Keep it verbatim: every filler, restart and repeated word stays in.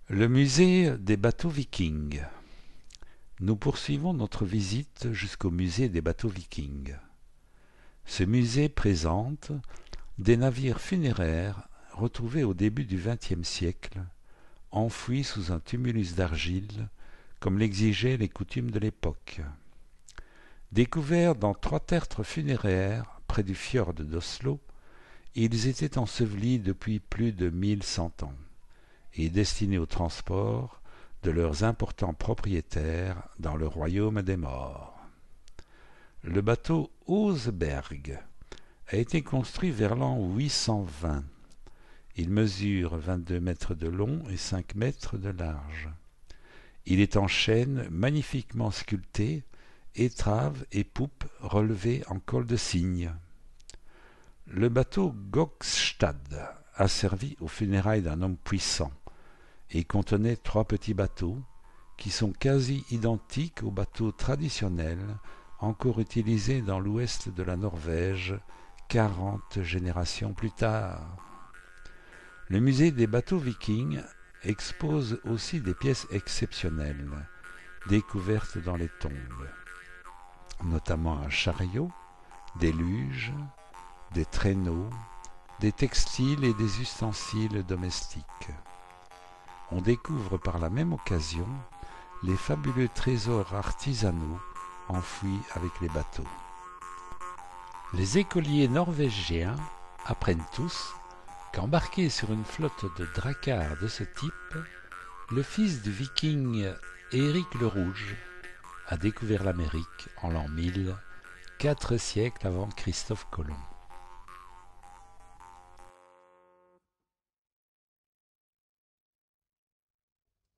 Le musée des bateaux vikings. Nous poursuivons notre visite jusqu'au musée des bateaux vikings. Ce musée présente des navires funéraires retrouvés au début du vingtième siècle, enfouis sous un tumulus d'argile, comme l'exigeaient les coutumes de l'époque. Découverts dans trois tertres funéraires près du fjord d'Oslo, ils étaient ensevelis depuis plus de mille cent ans et destinés au transport de leurs importants propriétaires dans le royaume des morts. Le bateau Oseberg a été construit vers l'an huit cent vingt. Il mesure vingt-deux mètres de long et cinq mètres de large. Il est en chêne magnifiquement sculpté, étrave et poupe relevées en colle de cygne. Le bateau Gokstad a servi aux funérailles d'un homme puissant et contenait trois petits bateaux qui sont quasi identiques aux bateaux traditionnels encore utilisés dans l'ouest de la Norvège quarante générations plus tard. Le musée des bateaux vikings expose aussi des pièces exceptionnelles découvertes dans les tombes, notamment un chariot, des luges, des traîneaux, des textiles et des ustensiles domestiques. On découvre par la même occasion les fabuleux trésors artisanaux enfouis avec les bateaux. Les écoliers norvégiens apprennent tous qu'embarqué sur une flotte de dracars de ce type, le fils du viking Éric le Rouge a découvert l'Amérique en l'an mille, quatre siècles avant Christophe Colomb.